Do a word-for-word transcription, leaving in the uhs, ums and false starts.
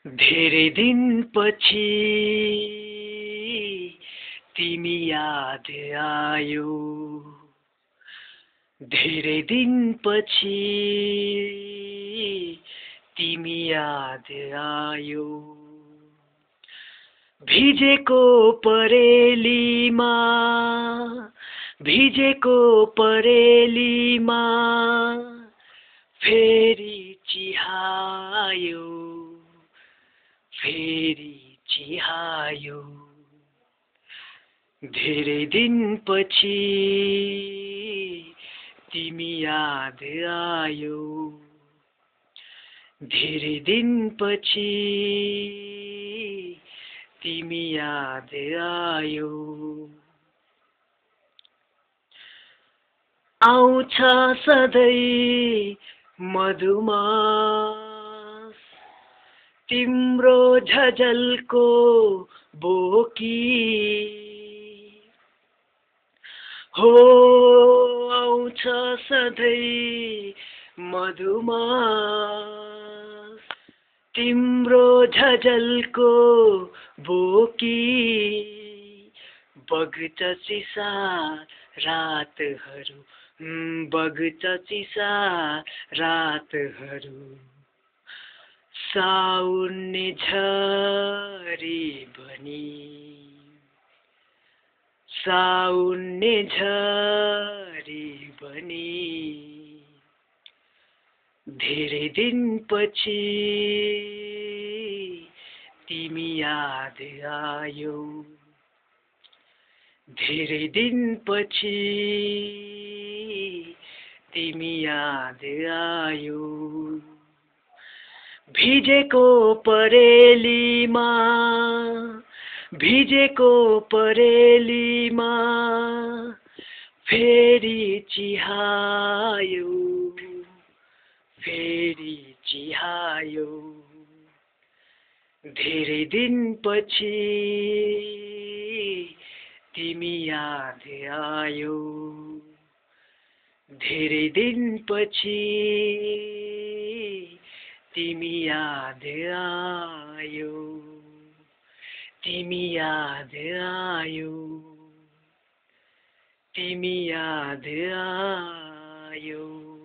धेरै दिनपछि तिमी याद आयो। धेरै दिनपछि तिमी याद आयो। भिजेको परेलीमा भिजेको परेलीमा फेरि चिहायो फेरि चिहायो। धेरै दिनपछि तिमी याद आयो। धेरै दिनपछि तिमी याद आयो। आउँछ सधैँ मधुमास तिम्रो झझल्को बोकी हो। आउँछ सधैँ मधुमास तिम्रो झझल्को बोकी। बग्छ चिसा रातहरू बग्छ चिसा रातहरू साउन्ने झरी बनी साउन्ने झरी बनी। धेरै दिनपछि तिमी याद आयो। धेरै दिनपछि तिमी याद आयो। भिजेको परेलीमा भिजेको परेलीमा फेरि चिहायो फेरि चिहायो। धेरै दिनपछि तिमी याद आयो। धेरै दिनपछि तिमी याद आयो। तिमी याद आयो। तिमी याद आयो।